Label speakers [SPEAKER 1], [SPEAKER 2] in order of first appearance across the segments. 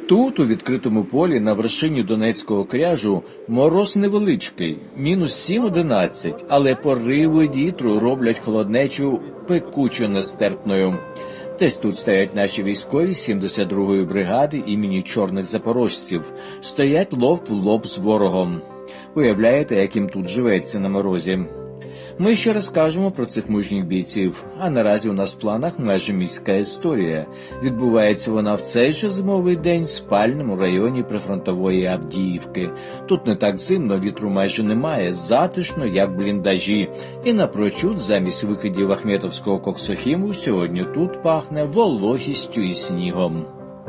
[SPEAKER 1] Тут, у відкритому полі, на вершині Донецького кряжу, мороз невеличкий, мінус 7-11, але пориви вітру роблять холоднечу пекучо нестерпною. Десь тут стоять наші військові 72-ї бригади імені Чорних Запорожців. Стоять лоб в лоб з ворогом. Уявляєте, як їм тут живеться на морозі? Ми ще розкажемо про цих мужніх бійців, а наразі у нас в планах майже міська історія. Відбувається вона в цей же зимовий день в спальному районі прифронтової Авдіївки. Тут не так зимно, вітру майже немає, затишно, як бліндажі. І напрочуд, замість викидів Ахметовського коксохіму, сьогодні тут пахне вологістю і снігом.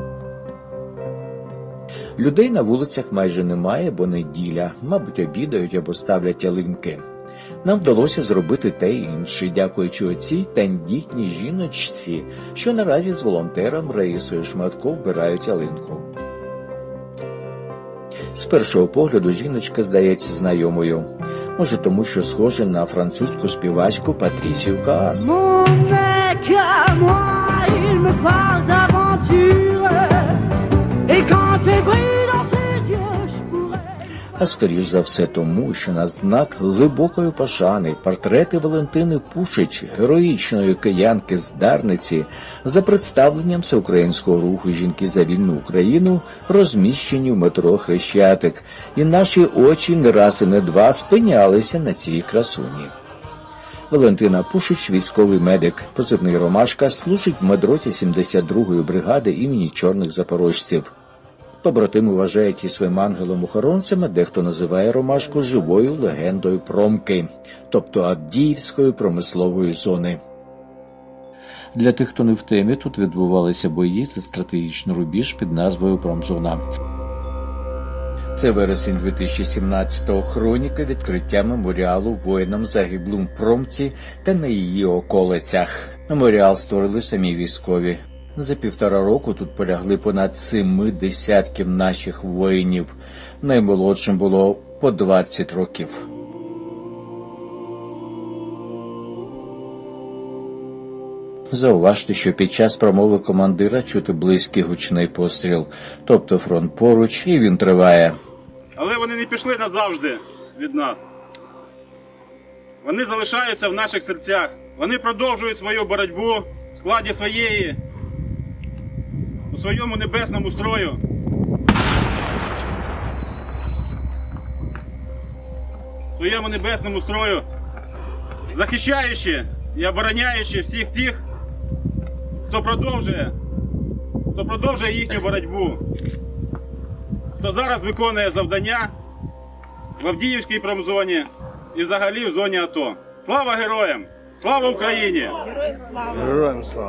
[SPEAKER 1] Людей на вулицях майже немає, бо неділя, мабуть, обідають або ставлять ялинки. Нам вдалося зробити те і інше, дякуючи оцій тендітній жіночці, що наразі з волонтером Раїсою Шматко вбирають ялинку. З першого погляду жіночка здається знайомою. Може тому, що схожа на французьку співачку Патрісію Каас. А скоріш за все тому, що на знак глибокої пошани портрети Валентини Пушич, героїчної киянки-здарниці, за представленням всеукраїнського руху «Жінки за вільну Україну» розміщені в метро Хрещатик, і наші очі не раз і не два спинялися на цій красуні. Валентина Пушич – військовий медик, позивний «Ромашка», служить в медроті 72-ї бригади імені Чорних Запорожців. Побратими вважають її своїм ангелом-охоронцем, а дехто називає Ромашку живою легендою Промки, тобто Авдіївської промислової зони. Для тих, хто не в темі, тут відбувалися бої за стратегічний рубіж під назвою Промзона. Це вересень 2017-го, хроніка відкриття меморіалу воїнам загиблим в Промці та на її околицях. Меморіал створили самі військові. За 1,5 року тут полягли понад 7 десятків наших воїнів. Наймолодшим було по 20 років. Зауважте, що під час промови командира чути близький гучний постріл. Тобто фронт поруч, і він триває.
[SPEAKER 2] Але вони не пішли назавжди від нас. Вони залишаються в наших серцях. Вони продовжують свою боротьбу в складі у своєму небесному строю. Захищаючи і обороняючи всіх тих, хто продовжує їхню боротьбу, хто зараз виконує завдання в Авдіївській промзоні і взагалі в зоні АТО. Слава героям! Слава Україні!
[SPEAKER 3] Героям слава!
[SPEAKER 4] Героям слава!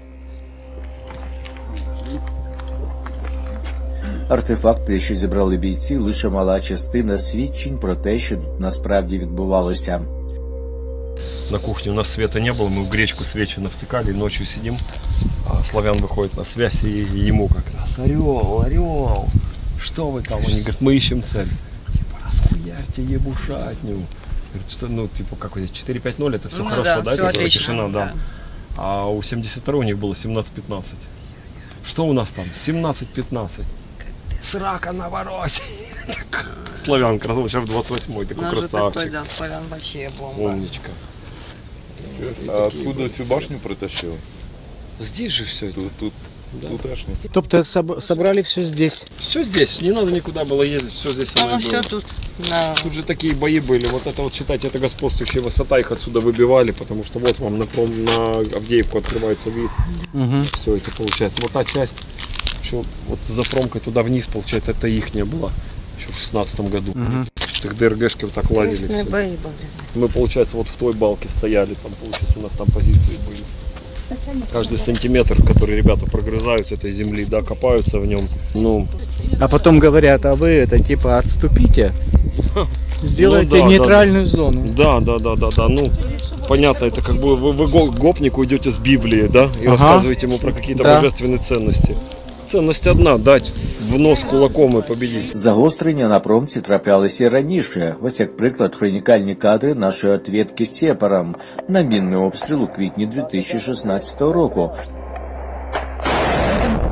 [SPEAKER 1] Артефакти, що зібрали бійці, лише мала частина свідчень про те, що тут насправді відбувалося.
[SPEAKER 4] На кухне у нас света не было, мы в гречку свечи навтыкали, ночью сидим, а Славян выходит на связь, и ему как раз: орел, что вы там? Они говорят: мы ищем цель. Типа, расхуярьте ебушатню. Говорит, что, ну, типа, как вот здесь 4-5-0, это все хорошо, да,
[SPEAKER 3] все
[SPEAKER 4] это
[SPEAKER 3] отлично,
[SPEAKER 4] тишина, да. А у 72 у них было 17-15. Что у нас там? 17-15. Срака на вороте. Славян, сейчас в 28-й, такой красавчик.
[SPEAKER 3] Такой, да, Славян вообще бомба.
[SPEAKER 4] Умничка.
[SPEAKER 5] А откуда цю башню притащил?
[SPEAKER 4] Здесь же все это.
[SPEAKER 5] Тут
[SPEAKER 4] Да.
[SPEAKER 5] тутешний.
[SPEAKER 6] Тобто собрали все здесь?
[SPEAKER 4] Все здесь, не надо никуда было ездить, все здесь оно
[SPEAKER 3] Оно
[SPEAKER 4] и
[SPEAKER 3] все
[SPEAKER 4] было.
[SPEAKER 3] тут. Да.
[SPEAKER 4] Тут же такие бои были, вот это вот, считайте, это господствующая высота, их отсюда выбивали, потому что вот вам на Авдеевку открывается вид.
[SPEAKER 6] Угу.
[SPEAKER 4] Все это получается. Вот та часть, что вот за промкой туда вниз, получается, это ихняя была еще в 16-м году.
[SPEAKER 6] Угу.
[SPEAKER 4] Так ДРГшки вот так лазили
[SPEAKER 3] Страшные
[SPEAKER 4] все.
[SPEAKER 3] бои были.
[SPEAKER 4] Мы, получается, вот в той балке стояли, там, получается, у нас там позиции были. Каждый сантиметр, который ребята прогрызают этой земли, да, копаются в нем. Ну,
[SPEAKER 6] А потом говорят, а вы это типа отступите, сделайте
[SPEAKER 4] Ну да,
[SPEAKER 6] нейтральную зону.
[SPEAKER 4] да. Ну, понятно, это как бы вы гопнику идете с Библии, да, и
[SPEAKER 6] Ага.
[SPEAKER 4] рассказываете ему про какие-то
[SPEAKER 6] Да.
[SPEAKER 4] божественные ценности. Ценность одна — дать в нос кулаком и победить.
[SPEAKER 1] Загострення на промці траплялися і раніше. Ось як приклад хронікальні кадри нашої ответки сепарам на мінний обстріл у квітні 2016 року.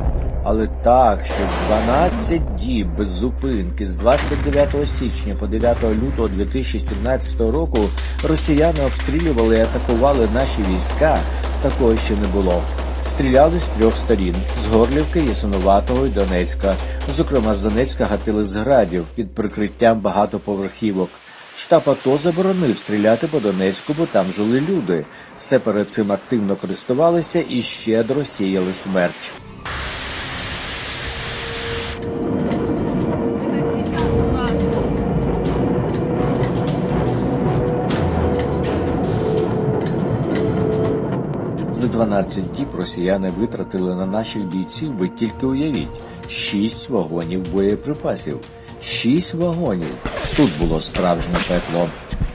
[SPEAKER 1] Але так, що 12 діб без зупинки з 29 січня по 9 лютого 2017 року росіяни обстрілювали і атакували наші війська, такого ще не було. Стріляли з 3 сторін – з Горлівки, Ясинуватого і Донецька. Зокрема, з Донецька гатили з градів під прикриттям багатоповерхівок. Штаб АТО заборонив стріляти по Донецьку, бо там жили люди. Все перед цим активно користувалися і щедро сіяли смерть. За 12 діб росіяни витратили на наших бійців, ви тільки уявіть, 6 вагонів боєприпасів. 6 вагонів. Тут було справжнє пекло.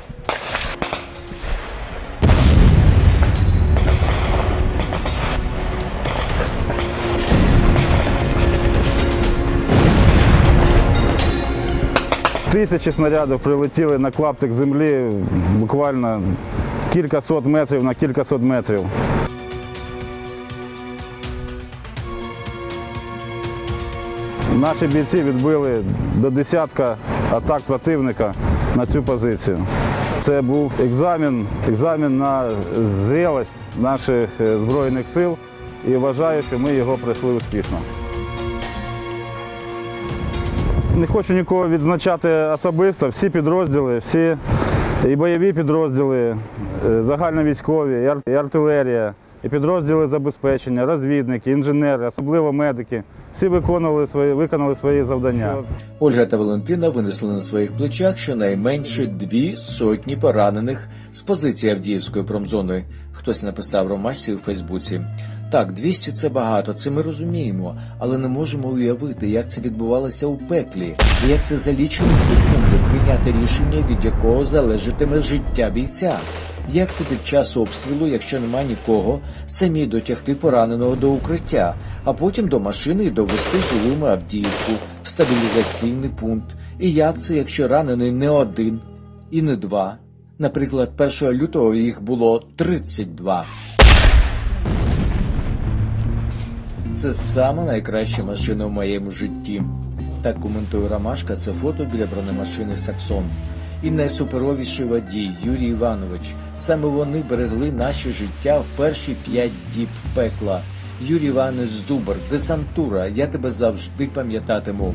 [SPEAKER 7] Тисячі снарядів прилетіли на клаптик землі буквально кількасот метрів на кількасот метрів. Наші бійці відбили до десятка атак противника на цю позицію. Це був екзамен на зрілість наших Збройних сил і вважаю, що ми його пройшли успішно. Не хочу нікого відзначати особисто, всі підрозділи, всі і бойові підрозділи, загальновійськові, і артилерія, і підрозділи забезпечення, розвідники, інженери, особливо медики. Всі виконали свої завдання.
[SPEAKER 1] Ольга та Валентина винесли на своїх плечах щонайменше 200 поранених з позиції Авдіївської промзони. Хтось написав Ромашці у Фейсбуці. Так, 200 – це багато, це ми розуміємо, але не можемо уявити, як це відбувалося у пеклі, і як це за лічені секунди прийняти рішення, від якого залежатиме життя бійця. Як це під час обстрілу, якщо нема нікого, самі дотягти пораненого до укриття, а потім до машини і довести живими Авдіївку в стабілізаційний пункт. І як це, якщо ранений не один і не два? Наприклад, 1 лютого їх було 32. Це саме найкраща машина в моєму житті. Так коментує Ромашка це фото біля бронемашини «Саксон». І найсуперовіший водій Юрій Іванович. Саме вони берегли наше життя в перші 5 діб пекла. Юрій Іванович Зубар, десантура, я тебе завжди пам'ятатиму.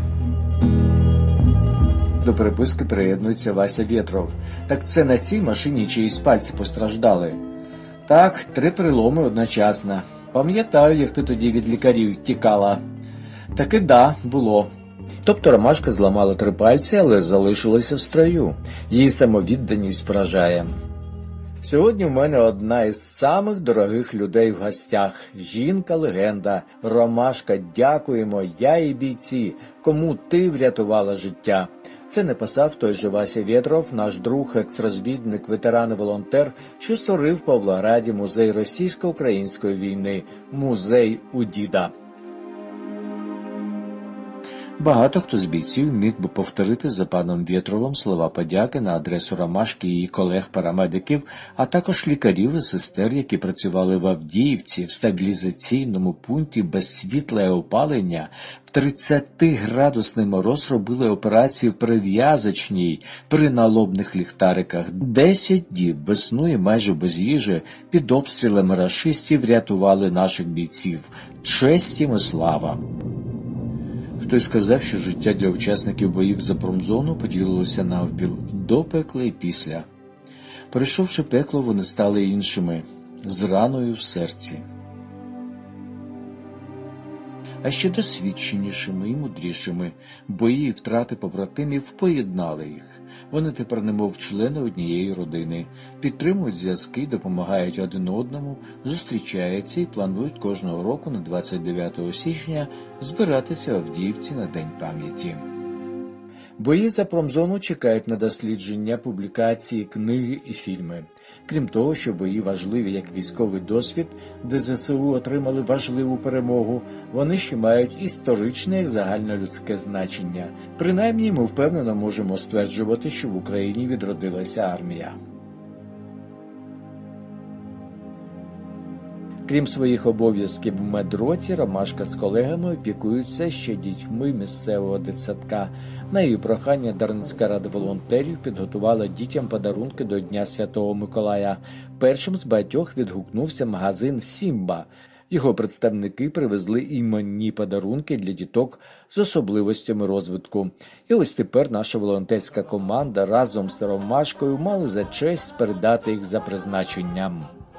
[SPEAKER 1] До переписки приєднується Вася Вєтров. Так це на цій машині чиїсь пальці постраждали? Так, 3 переломи одночасно. Пам'ятаю, як ти тоді від лікарів тікала. Таки да, було. Тобто Ромашка зламала 3 пальці, але залишилася в строю. Її самовідданість поражає. Сьогодні в мене одна із самих дорогих людей в гостях. Жінка-легенда. Ромашка, дякуємо, я і бійці, кому ти врятувала життя. Це написав той же Вася Вєтров, наш друг, екс-розвідник, ветеран і волонтер, що створив в Павлограді музей російсько-української війни, музей у діда. Багато хто з бійців міг би повторити за паном Вєтровим слова подяки на адресу Ромашки і її колег-парамедиків, а також лікарів і сестер, які працювали в Авдіївці в стабілізаційному пункті без світла і опалення, в 30-градусний мороз робили операції в перев'язочній при налобних ліхтариках. 10 діб без сну і майже без їжі під обстрілами рашистів врятували наших бійців. Честь їм і слава! Хтось сказав, що життя для учасників боїв за промзону поділилося навпіл до пекла і після. Пройшовши пекло, вони стали іншими, з раною в серці. А ще досвідченішими і мудрішими. Бої і втрати побратимів поєднали їх. Вони тепер немов члени однієї родини. Підтримують зв'язки, допомагають один одному, зустрічаються і планують кожного року на 29 січня збиратися в Авдіївці на День пам'яті. Бої за промзону чекають на дослідження, публікації, книги і фільми. Крім того, що бої важливі як військовий досвід, де ЗСУ отримали важливу перемогу, вони ще мають історичне і загальнолюдське значення. Принаймні, ми впевнено можемо стверджувати, що в Україні відродилася армія. Крім своїх обов'язків в медроті, Ромашка з колегами опікуються ще дітьми місцевого дитсадка. На її прохання Дарницька рада волонтерів підготувала дітям подарунки до Дня Святого Миколая. Першим з багатьох відгукнувся магазин «Сімба». Його представники привезли іменні подарунки для діток з особливостями розвитку. І ось тепер наша волонтерська команда разом з Ромашкою мали за честь передати їх за призначенням.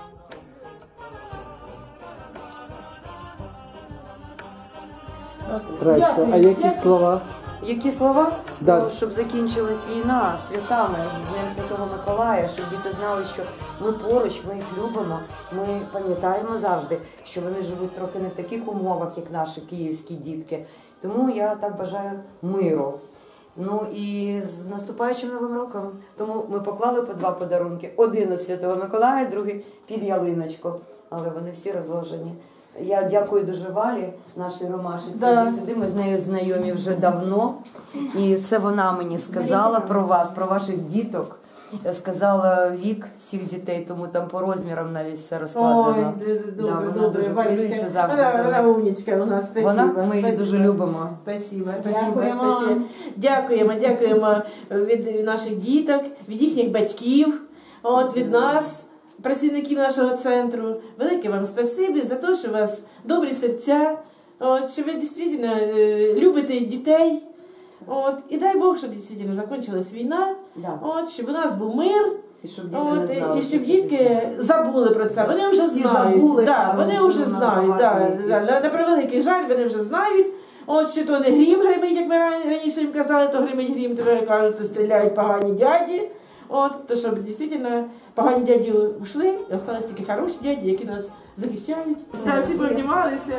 [SPEAKER 6] Рачка, а які слова?
[SPEAKER 8] Які слова?
[SPEAKER 6] Да.
[SPEAKER 8] Ну, щоб закінчилась війна святами, з Днем Святого Миколая, щоб діти знали, що ми поруч, ми їх любимо, ми пам'ятаємо завжди, що вони живуть трохи не в таких умовах, як наші київські дітки. Тому я так бажаю миру. Ну і з наступаючим Новим роком. Тому ми поклали по 2 подарунки. Один від Святого Миколая, другий під ялиночку. Але вони всі розложені. Я дякую дуже Валі, нашій Ромаші. Сюди ми з нею знайомі вже давно. І це вона мені сказала про вас, про ваших діток. Сказала вік всіх дітей, тому там по розмірам навіть все розкладено.
[SPEAKER 9] Ой, добре, Валечка. Вона умнічка у нас, спасибо.
[SPEAKER 8] Ми її дуже любимо.
[SPEAKER 9] Спасибо. Дякуємо від наших діток, від їхніх батьків, від нас, працівників нашого центру. Велике вам спасибі за те, що у вас добрі серця, що ви дійсно любите дітей. І дай Бог, щоб дійсно закінчилась війна, щоб у нас був мир, і щоб дітки забули про це. Вони вже знають. Вони вже знають. На превеликий жаль, вони вже знають. Що то не грім гримить, як ми раніше їм казали, то гримить грім, тепер кажуть, то стріляють погані дяді. То щоб дійсно погані дяді ушли, і залишилися тільки хороші дяді, які нас захищають. Всі пообнімалися.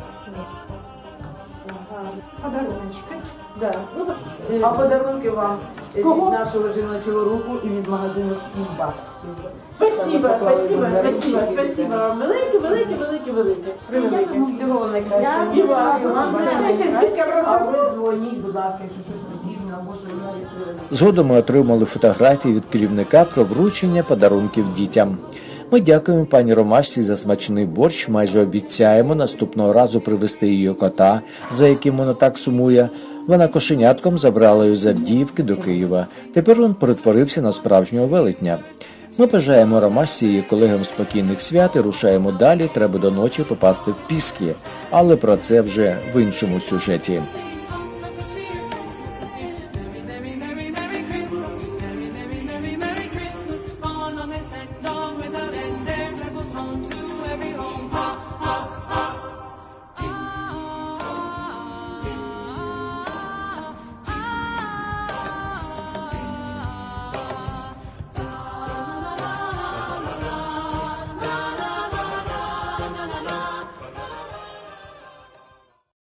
[SPEAKER 8] Подаруночки.
[SPEAKER 9] Да.
[SPEAKER 8] А подарунки вам від нашого жіночого руху і від магазину «Сімба».
[SPEAKER 9] Спасибо вам. Велике.
[SPEAKER 8] Всього вам найкращого.
[SPEAKER 9] І вам.
[SPEAKER 8] А ви дзвоніть, будь ласка, якщо щось потрібно, або що я відкрила.
[SPEAKER 1] Згодом ми отримали фотографії від керівника про вручення подарунків дітям. Ми дякуємо пані Ромашці за смачний борщ, майже обіцяємо наступного разу привезти її кота, за яким вона так сумує. Вона кошенятком забрала її з Авдіївки до Києва. Тепер він перетворився на справжнього велетня. Ми бажаємо Ромашці і її колегам спокійних свят і рушаємо далі, треба до ночі попасти в Піски. Але про це вже в іншому сюжеті.